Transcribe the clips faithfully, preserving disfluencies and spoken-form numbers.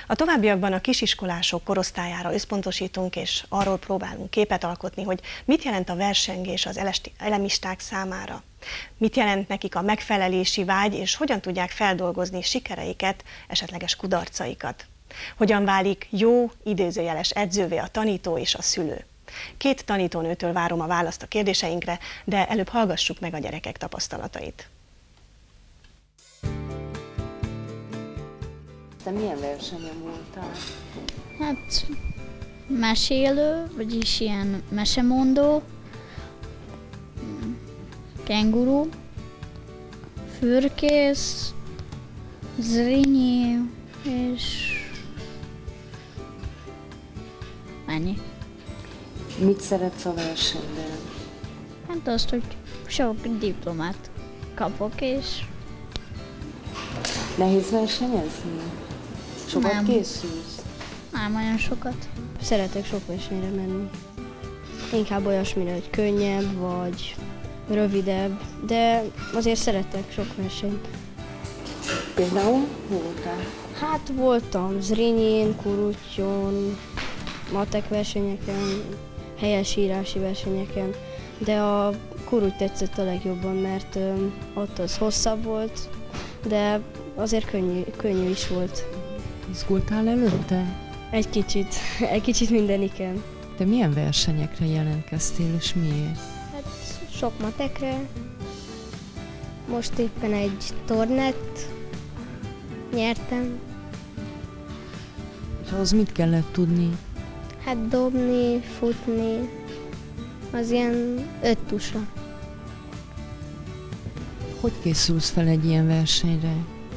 A továbbiakban a kisiskolások korosztályára összpontosítunk, és arról próbálunk képet alkotni, hogy mit jelent a versengés az elemisták számára. Mit jelent nekik a megfelelési vágy, és hogyan tudják feldolgozni sikereiket, esetleges kudarcaikat. Hogyan válik jó, idézőjeles edzővé a tanító és a szülő. Két tanítónőtől várom a választ a kérdéseinkre, de előbb hallgassuk meg a gyerekek tapasztalatait. Te milyen versenyen voltál? Hát mesélő, vagyis ilyen mesemondó, kenguru, fürkész, zrínyi, és ennyi. Mit szeretsz a versenyben? Hát azt, hogy sok diplomát kapok, és Nehéz versenyezni? Sokat Nem. készülsz? nem olyan sokat. Szeretek sok versenyre menni. Inkább olyasmire, hogy könnyebb, vagy rövidebb, de azért szeretek sok versenyt. Például hol voltál? Hát voltam Zrínyin, Kuruttyon, matek versenyeken, helyesírási versenyeken, de a Kuruty tetszett a legjobban, mert ö, ott az hosszabb volt, de azért könnyű, könnyű is volt. Izgultál előtte? Egy kicsit, egy kicsit mindeniken. Te milyen versenyekre jelentkeztél, és miért? Hát sok matekre. Most éppen egy tornát nyertem. És ahhoz mit kellett tudni? Hát dobni, futni, az ilyen öt tusa. Hogy készülsz fel egy ilyen versenyre?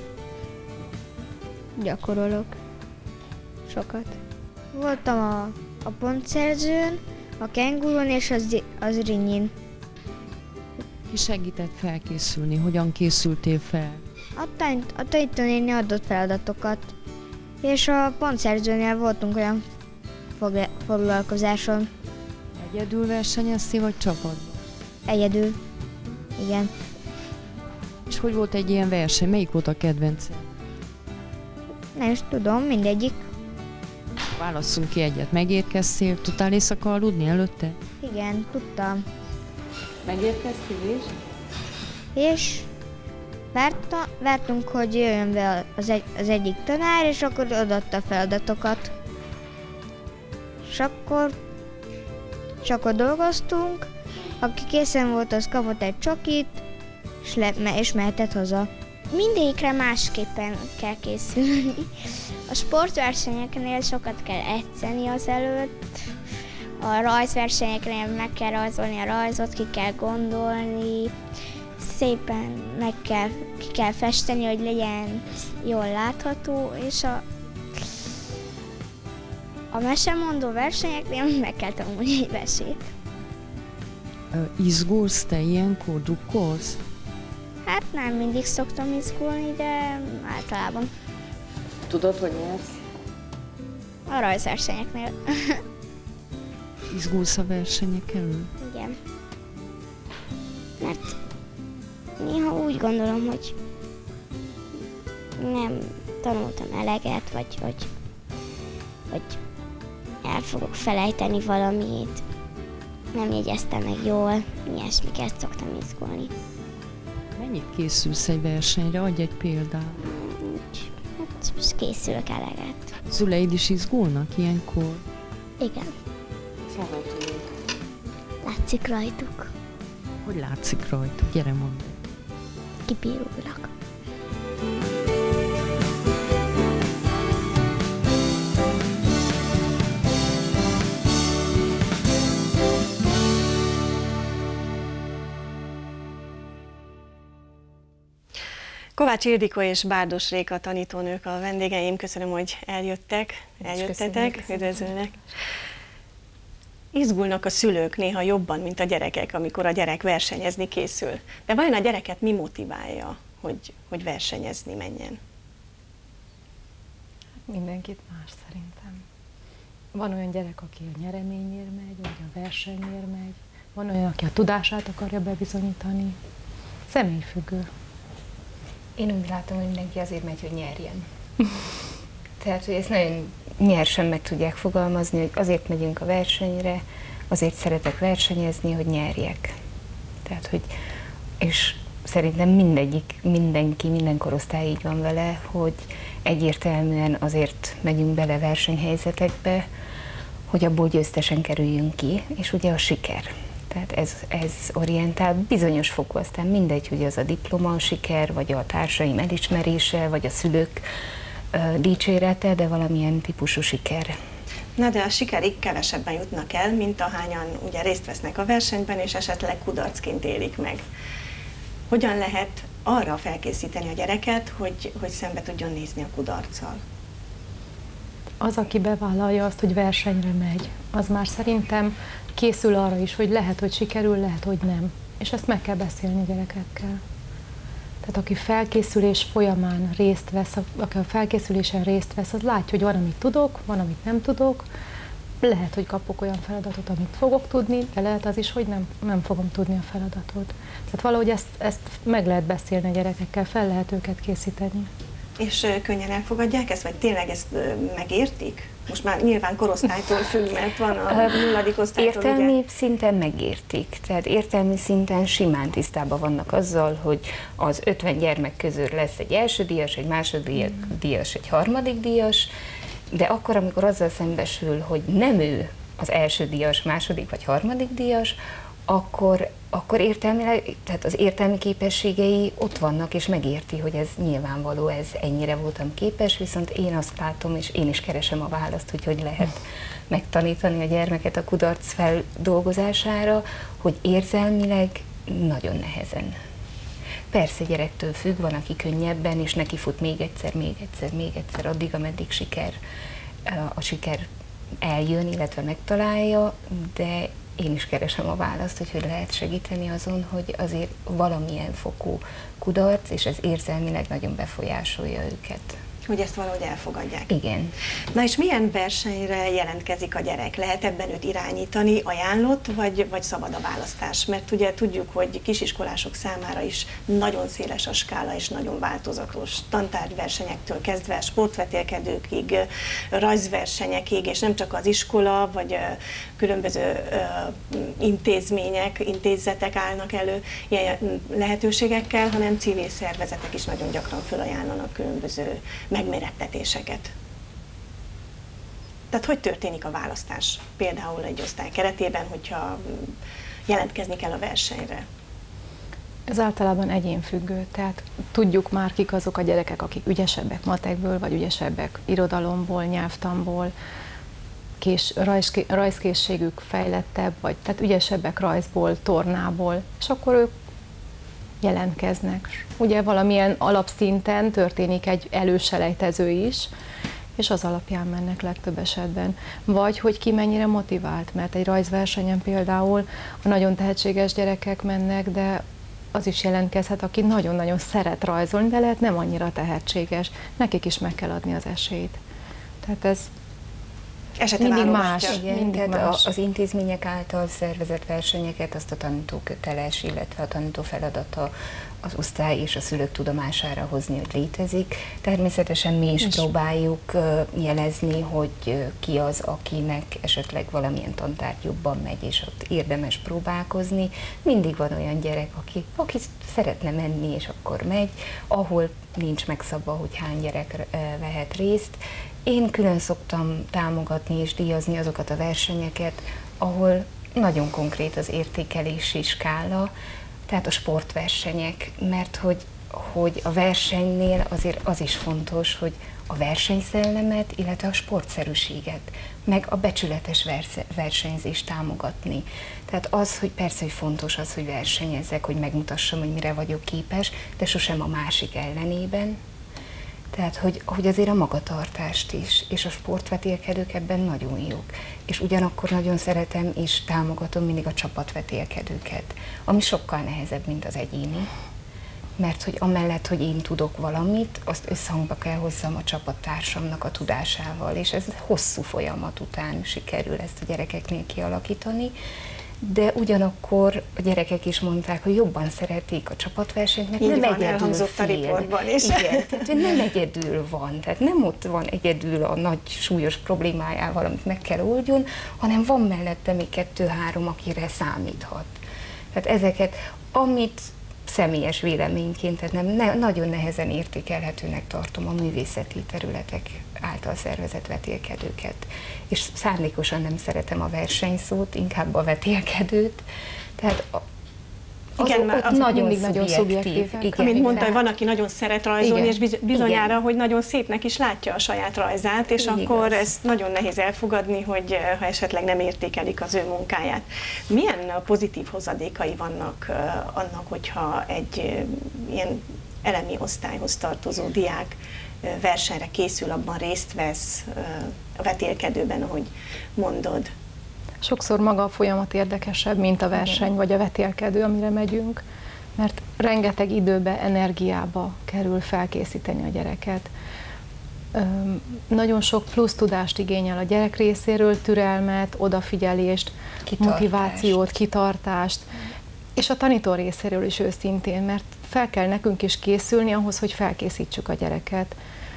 Gyakorolok sokat. Voltam a, a pontszerzőn, a kengurun és az, az rinyin. Ki segített felkészülni? Hogyan készültél fel? A, tanít, a tanítónéni adott feladatokat, és a pontszerzőnél voltunk olyan fogla, foglalkozáson. Egyedül versenyeztél, vagy csapatban? Egyedül. Igen. És hogy volt egy ilyen verseny? Melyik volt a kedvenced? Nem is tudom, mindegyik. Válasszunk ki egyet. Megérkeztél? Tudtál éjszaka aludni előtte? Igen, tudtam. Megérkeztél is? És várta, vártunk, hogy jöjjön be az, egy, az egyik tanár, és akkor odaadta a feladatokat. És akkor, és akkor dolgoztunk, aki készen volt, az kapott egy csokit, és, le, és mehetett haza. Mindegyikre másképpen kell készülni. A sportversenyeknél sokat kell edzeni azelőtt, a rajzversenyeknél meg kell rajzolni a rajzot, ki kell gondolni, szépen meg kell, ki kell festeni, hogy legyen jól látható, és a, a mesemondó versenyeknél meg kell tanulni egy mesét. Izgulsz te ilyenkor? Drukkolsz? Hát nem mindig szoktam izgulni, de általában Tudod, hogy nyersz? a rajzversenyeknél. Izgulsz a versenyek előtt? Igen. Mert néha úgy gondolom, hogy nem tanultam eleget, vagy hogy, hogy el fogok felejteni valamit, nem jegyeztem meg jól, ilyesmiket szoktam izgulni. Mennyit készülsz egy versenyre? Adj egy példát. Úgy, hát most készülök eleget. Szüleid is izgulnak ilyenkor? Igen, Szóval tudod. látszik rajtuk, Hogy látszik rajtuk? Gyere, mondd. kipirulnak. Kovács Ildikó és Bárdos Réka tanítónők a vendégeim. Köszönöm, hogy eljöttek, eljöttetek, üdvözölnek. Izgulnak a szülők néha jobban, mint a gyerekek, amikor a gyerek versenyezni készül. De vajon a gyereket mi motiválja, hogy, hogy versenyezni menjen? Mindenkit más szerintem. Van olyan gyerek, aki a nyereményért megy, vagy a versenyért megy. Van olyan, aki a tudását akarja bebizonyítani. Személyfüggő. Én úgy látom, hogy mindenki azért megy, hogy nyerjen. Tehát, hogy ezt nagyon nyersen meg tudják fogalmazni, hogy azért megyünk a versenyre, azért szeretek versenyezni, hogy nyerjek. Tehát, hogy, és szerintem mindegyik, mindenki, minden korosztály így van vele, hogy egyértelműen azért megyünk bele versenyhelyzetekbe, hogy abból győztesen kerüljünk ki, és ugye a siker. Tehát ez, ez orientál bizonyos fokú, aztán mindegy, hogy az a diploma, a siker, vagy a társaim elismerése, vagy a szülők uh, dicsérete, de valamilyen típusú siker. Na de a sikerig kevesebben jutnak el, mint ahányan ugye részt vesznek a versenyben, és esetleg kudarcként élik meg. Hogyan lehet arra felkészíteni a gyereket, hogy, hogy szembe tudjon nézni a kudarccal? Az, aki bevállalja azt, hogy versenyre megy, az már szerintem készül arra is, hogy lehet, hogy sikerül, lehet, hogy nem. És ezt meg kell beszélni gyerekekkel. Tehát aki felkészülés folyamán részt vesz, aki a felkészülésen részt vesz, az látja, hogy van, amit tudok, van, amit nem tudok. Lehet, hogy kapok olyan feladatot, amit fogok tudni, de lehet az is, hogy nem, nem fogom tudni a feladatot. Tehát valahogy ezt, ezt meg lehet beszélni a gyerekekkel, fel lehet őket készíteni. És könnyen elfogadják ezt, vagy tényleg ezt megértik? Most már nyilván korosztálytól függ, mert van a nulladik osztálytól. Értelmi ugye? szinten megértik, tehát értelmi szinten simán tisztában vannak azzal, hogy az ötven gyermek közül lesz egy első díjas, egy második díjas, egy harmadik díjas, de akkor, amikor azzal szembesül, hogy nem ő az első díjas, második vagy harmadik díjas, akkor, akkor értelmileg, tehát az értelmi képességei ott vannak, és megérti, hogy ez nyilvánvaló, ez ennyire voltam képes, viszont én azt látom, és én is keresem a választ, hogy hogy lehet megtanítani a gyermeket a kudarc feldolgozására, hogy érzelmileg nagyon nehezen. Persze gyerektől függ, van, aki könnyebben, és neki fut még egyszer, még egyszer, még egyszer, addig, ameddig siker, a siker eljön, illetve megtalálja, de én is keresem a választ, hogy hogy lehet segíteni azon, hogy azért valamilyen fokú kudarc, és ez érzelmileg nagyon befolyásolja őket. Hogy ezt valahogy elfogadják. Igen. Na és milyen versenyre jelentkezik a gyerek? Lehet ebben őt irányítani, ajánlott, vagy, vagy szabad a választás? Mert ugye tudjuk, hogy kisiskolások számára is nagyon széles a skála, és nagyon változatos. Tantárgyversenyektől kezdve sportvetélkedőkig, rajzversenyekig, és nem csak az iskola, vagy különböző intézmények, intézetek állnak elő ilyen lehetőségekkel, hanem civil szervezetek is nagyon gyakran felajánlanak különböző megmérettetéseket. Tehát hogy történik a választás? Például egy osztály keretében, hogyha jelentkezni kell a versenyre? Ez általában egyénfüggő, tehát tudjuk már, kik azok a gyerekek, akik ügyesebbek matekből, vagy ügyesebbek irodalomból, nyelvtanból, kés, rajz, rajzkészségük fejlettebb, vagy tehát ügyesebbek rajzból, tornából, és akkor ők jelentkeznek. Ugye valamilyen alapszinten történik egy előselejtező is, és az alapján mennek legtöbb esetben. Vagy hogy ki mennyire motivált, mert egy rajzversenyen például a nagyon tehetséges gyerekek mennek, de az is jelentkezhet, aki nagyon-nagyon szeret rajzolni, de lehet nem annyira tehetséges. Nekik is meg kell adni az esélyt. Tehát ez mindig más. Igen, mindig tehát más. az intézmények által szervezett versenyeket azt a tanító köteles, illetve a tanító feladata az osztály és a szülők tudomására hozni, hogy létezik. Természetesen mi is, is próbáljuk jelezni, hogy ki az, akinek esetleg valamilyen tantárgy jobban megy, és ott érdemes próbálkozni. Mindig van olyan gyerek, aki, aki szeretne menni, és akkor megy, ahol nincs megszabva, hogy hány gyerek vehet részt. Én külön szoktam támogatni és díjazni azokat a versenyeket, ahol nagyon konkrét az értékelési skála, tehát a sportversenyek, mert hogy, hogy a versenynél azért az is fontos, hogy a versenyszellemet, illetve a sportszerűséget, meg a becsületes versenyzést támogatni. Tehát az, hogy persze, hogy fontos az, hogy versenyezzek, hogy megmutassam, hogy mire vagyok képes, de sosem a másik ellenében. Tehát, hogy, hogy azért a magatartást is, és a sportvetélkedők ebben nagyon jók. És ugyanakkor nagyon szeretem és támogatom mindig a csapatvetélkedőket, ami sokkal nehezebb, mint az egyéni. Mert hogy amellett, hogy én tudok valamit, azt összhangba kell hozzam a csapattársamnak a tudásával, és ez hosszú folyamat után sikerül ezt a gyerekeknél kialakítani. de ugyanakkor a gyerekek is mondták, hogy jobban szeretik a csapatversenyt, mert Így nem van, egyedül elhangzott a fél. riportban is. Igen, tehát hogy nem egyedül van, tehát nem ott van egyedül a nagy súlyos problémájával, amit meg kell oldjon, hanem van mellette még kettő-három, akire számíthat. Tehát ezeket, amit személyes véleményként, tehát nem, ne, nagyon nehezen értékelhetőnek tartom a művészeti területek által szervezett vetélkedőket. És szándékosan nem szeretem a versenyszót, inkább a vetélkedőt. Tehát a, az, igen, ott az nagyon mindig nagyon szubjektív. szubjektívek. Amint Igen, mondta, hogy rá- van, aki nagyon szeret rajzolni, Igen. és bizonyára, Igen. hogy nagyon szépnek is látja a saját rajzát, és Igaz. akkor ezt nagyon nehéz elfogadni, hogy eh, ha esetleg nem értékelik az ő munkáját. Milyen eh, pozitív hozadékai vannak eh, annak, hogyha egy eh, ilyen elemi osztályhoz tartozó diák eh, versenyre készül, abban részt vesz eh, a vetélkedőben, ahogy mondod? Sokszor maga a folyamat érdekesebb, mint a verseny vagy a vetélkedő, amire megyünk, mert rengeteg időbe, energiába kerül felkészíteni a gyereket. Öm, nagyon sok plusz tudást igényel a gyerek részéről, türelmet, odafigyelést, Kitartást. motivációt, kitartást, és a tanító részéről is őszintén, mert fel kell nekünk is készülni ahhoz, hogy felkészítsük a gyereket.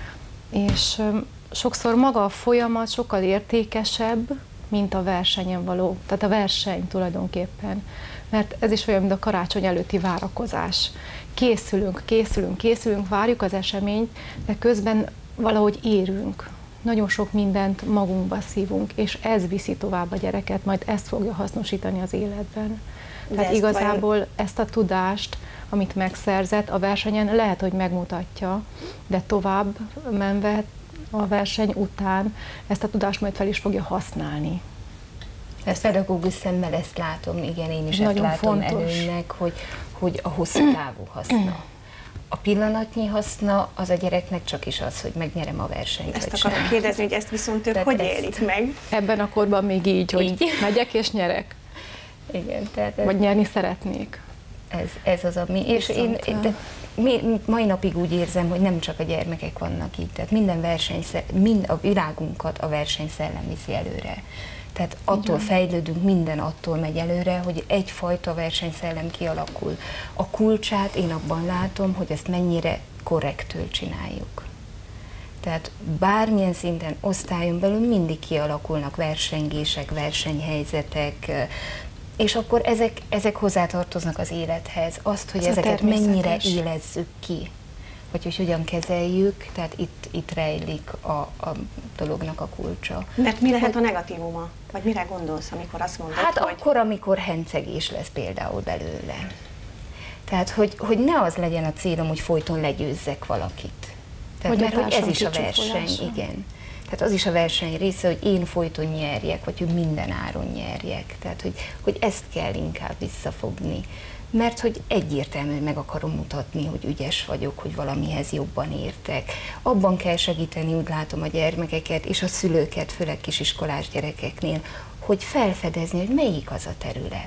És öm, sokszor maga a folyamat sokkal értékesebb, mint a versenyen való, tehát a verseny tulajdonképpen. Mert ez is olyan, mint a karácsony előtti várakozás. Készülünk, készülünk, készülünk, várjuk az eseményt, de közben valahogy érünk. Nagyon sok mindent magunkba szívunk, és ez viszi tovább a gyereket, majd ezt fogja hasznosítani az életben. De Tehát ezt igazából vajon... ezt a tudást, amit megszerzett a versenyen, lehet, hogy megmutatja, de tovább menve a verseny után ezt a tudást majd fel is fogja használni. Ezt pedagógus szemmel ezt látom, igen, én is ezt Nagyon látom fontos. előnynek, hogy, hogy a hosszú távú haszna. A pillanatnyi haszna az a gyereknek csak is az, hogy megnyerem a versenyt. Ezt vagy akarom sem. kérdezni, hogy ezt viszont ők Tehát hogy ezt- élik meg? Ebben a korban még így, hogy Így. megyek és nyerek, Igen, tehát ez, vagy nyerni szeretnék. ez, ez az, ami... És én, Viszont, de, mi, mai napig úgy érzem, hogy nem csak a gyermekek vannak így, tehát minden verseny, mind a világunkat a versenyszellem viszi előre. Tehát attól fejlődünk, minden attól megy előre, hogy egyfajta versenyszellem kialakul. A kulcsát én abban látom, hogy ezt mennyire korrektül csináljuk. Tehát bármilyen szinten, osztályon belül mindig kialakulnak versengések, versenyhelyzetek, és akkor ezek, ezek hozzátartoznak az élethez. Azt, hogy Ez a ezeket mennyire természetes. élezzük ki, vagy hogy hogyan kezeljük, tehát itt, itt rejlik a, a dolognak a kulcsa. Mert mi lehet a negatívuma? Vagy mire gondolsz, amikor azt mondod, Hát hogy... akkor, amikor hencegés lesz például belőle. Tehát, hogy, hogy ne az legyen a célom, hogy folyton legyőzzek valakit. Tehát, Hogy a mert hogy ez társam is a verseny, kicsúfolása. igen. Tehát az is a verseny része, hogy én folyton nyerjek, vagy hogy minden áron nyerjek. Tehát, hogy, hogy ezt kell inkább visszafogni. Mert hogy egyértelmű, hogy meg akarom mutatni, hogy ügyes vagyok, hogy valamihez jobban értek. Abban kell segíteni, úgy látom a gyermekeket és a szülőket, főleg kisiskolás gyerekeknél, hogy felfedezni, hogy melyik az a terület,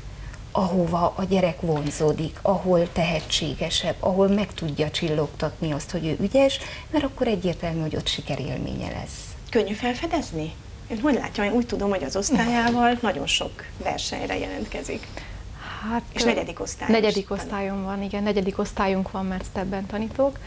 ahova a gyerek vonzódik, ahol tehetségesebb, ahol meg tudja csillogtatni azt, hogy ő ügyes, mert akkor egyértelmű, hogy ott sikerélménye lesz. Könnyű felfedezni? Én hogy látjam, én úgy tudom, hogy az osztályával nagyon sok versenyre jelentkezik. Hát, És negyedik osztályos. Negyedik osztályon van, igen, negyedik osztályunk van, mert stepben tanítok.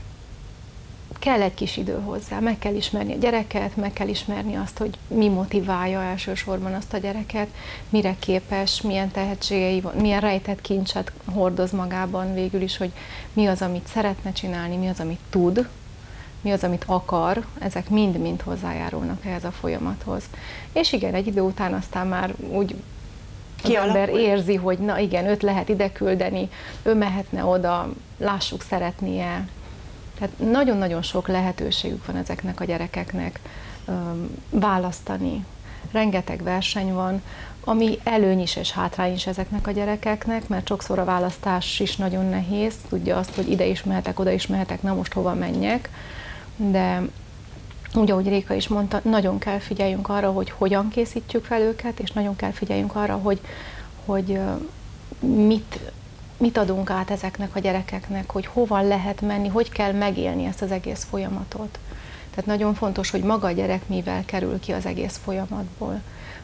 Kell egy kis idő hozzá, meg kell ismerni a gyereket, meg kell ismerni azt, hogy mi motiválja elsősorban azt a gyereket, mire képes, milyen tehetségei van, milyen rejtett kincset hordoz magában végül is, hogy mi az, amit szeretne csinálni, mi az, amit tud, mi az, amit akar, ezek mind-mind hozzájárulnak ehhez a folyamathoz. És igen, egy idő után aztán már úgy az Kialakul. ember érzi, hogy na igen, őt lehet ide küldeni, ő mehetne oda, lássuk, szeretnie. Tehát nagyon-nagyon sok lehetőségük van ezeknek a gyerekeknek öm, választani. Rengeteg verseny van, ami előny is és hátrány is ezeknek a gyerekeknek, mert sokszor a választás is nagyon nehéz, tudja azt, hogy ide is mehetek, oda is mehetek, na most hova menjek, de úgy, ahogy Réka is mondta, nagyon kell figyeljünk arra, hogy hogyan készítjük fel őket, és nagyon kell figyeljünk arra, hogy, hogy mit, mit adunk át ezeknek a gyerekeknek, hogy hova lehet menni, hogy kell megélni ezt az egész folyamatot. Tehát nagyon fontos, hogy maga a gyerek mivel kerül ki az egész folyamatból,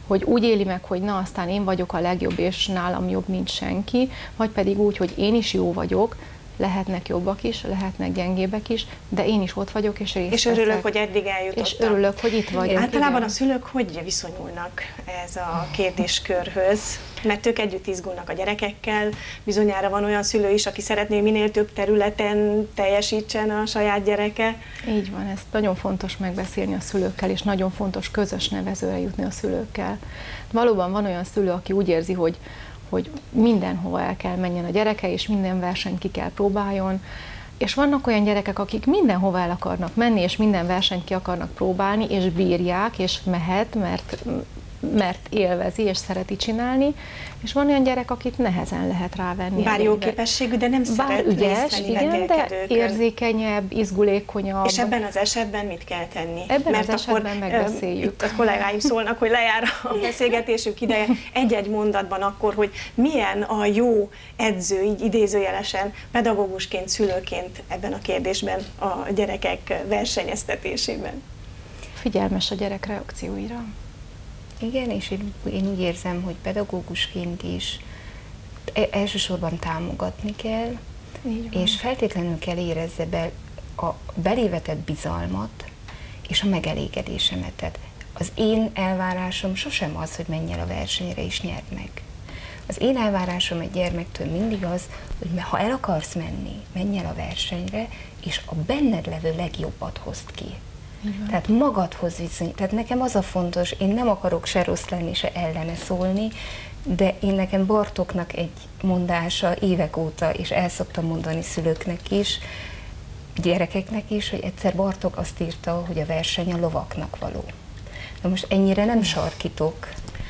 hogy úgy éli meg, hogy na aztán én vagyok a legjobb, és nálam jobb, mint senki, vagy pedig úgy, hogy én is jó vagyok, lehetnek jobbak is, lehetnek gyengébbek is, de én is ott vagyok, és részt És örülök, veszek. hogy eddig eljutottam. És örülök, hogy itt vagyok. Általában igen. a szülők hogy viszonyulnak ez a kérdéskörhöz? Mert ők együtt izgulnak a gyerekekkel, bizonyára van olyan szülő is, aki szeretné minél több területen teljesítsen a saját gyereke. Így van, ezt nagyon fontos megbeszélni a szülőkkel, és nagyon fontos közös nevezőre jutni a szülőkkel. Valóban van olyan szülő, aki úgy érzi, hogy hogy mindenhova el kell menjen a gyereke, és minden versenyt ki kell próbáljon, és vannak olyan gyerekek, akik mindenhova el akarnak menni, és minden versenyt ki akarnak próbálni, és bírják, és mehet, mert, mert élvezi, és szereti csinálni, és van olyan gyerek, akit nehezen lehet rávenni. Bár jó képességű, de nem Bár szeret ügyes, részt venni igen, de vetélkedőkön. érzékenyebb, izgulékonyabb. És ebben az esetben mit kell tenni? Ebben Mert az akkor, esetben megbeszéljük. Itt a kollégáim szólnak, hogy lejár a beszélgetésük ideje. Egy-egy mondatban akkor, hogy milyen a jó edző, így idézőjelesen, pedagógusként, szülőként ebben a kérdésben, a gyerekek versenyeztetésében. Figyelmes a gyerek reakcióira. Igen, és én, én úgy érzem, hogy pedagógusként is elsősorban támogatni kell, és feltétlenül kell érezze be a belévetett bizalmat és a megelégedésemet. Tehát az én elvárásom sosem az, hogy menj el a versenyre és nyerd meg. Az én elvárásom egy gyermektől mindig az, hogy ha el akarsz menni, menj el a versenyre, és a benned levő legjobbat hozd ki. Tehát magadhoz viszony. Tehát nekem az a fontos, én nem akarok se rossz lenni, se ellene szólni, de én nekem Bartóknak egy mondása évek óta, és el szoktam mondani szülőknek is, gyerekeknek is, hogy egyszer Bartók azt írta, hogy a verseny a lovaknak való. Na most ennyire nem sarkítok.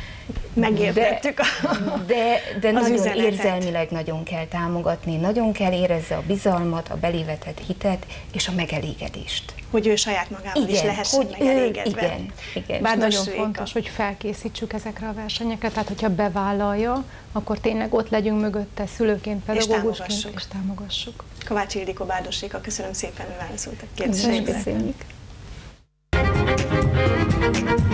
Megértettük de, de, de nagyon üzenetet. Érzelmileg nagyon kell támogatni, nagyon kell érezze a bizalmat, a belévetett hitet és a megelégedést. Hogy ő saját magával igen, is lehessen hogy megelégedve. Ő, igen, igen. Bár nagyon Réka. fontos, hogy felkészítsük ezekre a versenyekre, tehát hogyha bevállalja, akkor tényleg ott legyünk mögötte szülőként, pedagógusként, és támogassuk. És támogassuk. Kovács Ildikó, Bárdos Réka, köszönöm szépen, hogy válaszoltak kérdéseimre. Köszönjük.